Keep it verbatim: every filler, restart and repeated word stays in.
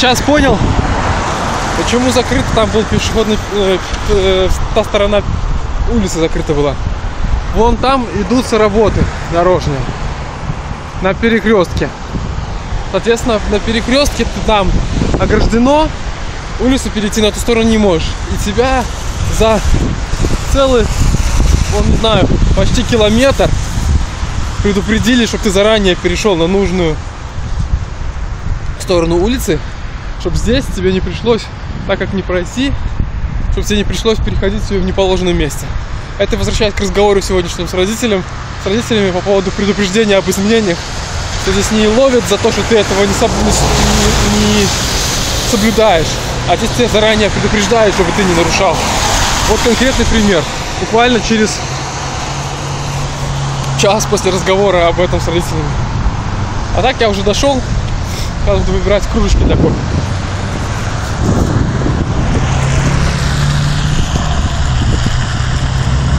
сейчас понял, почему закрыто там был пешеходный, э, э, та сторона улицы закрыта была. Вон там идутся работы дорожные на перекрестке. Соответственно, на перекрестке ты там ограждено, улицу перейти на ту сторону не можешь. И тебя за целый, вот, не знаю, почти километр предупредили, чтобы ты заранее перешел на нужную сторону улицы, чтобы здесь тебе не пришлось, так как не пройти, чтобы тебе не пришлось переходить в неположенном месте. Это возвращаясь к разговору сегодняшним с родителем, с родителями по поводу предупреждения об изменениях, что здесь не ловят за то, что ты этого не, соб... не... не соблюдаешь, а здесь тебя заранее предупреждают, чтобы ты не нарушал. Вот конкретный пример. Буквально через час после разговора об этом с родителями. А так я уже дошел. Сейчас буду выбирать кружечки для кофе.